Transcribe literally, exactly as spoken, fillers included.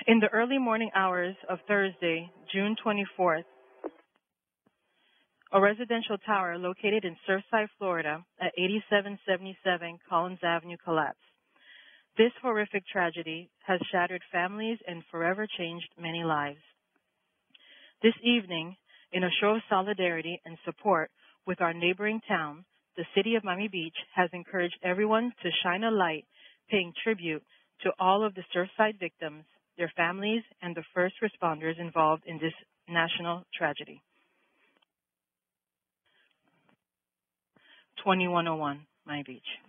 In the early morning hours of Thursday, June twenty-fourth, a residential tower located in Surfside, Florida at eighty-seven seventy-seven Collins Avenue collapsed. This horrific tragedy has shattered families and forever changed many lives. This evening, in a show of solidarity and support with our neighboring town, the city of Miami Beach has encouraged everyone to shine a light, paying tribute to all of the Surfside victims, their families, and the first responders involved in this national tragedy. twenty-one oh one, Miami Beach.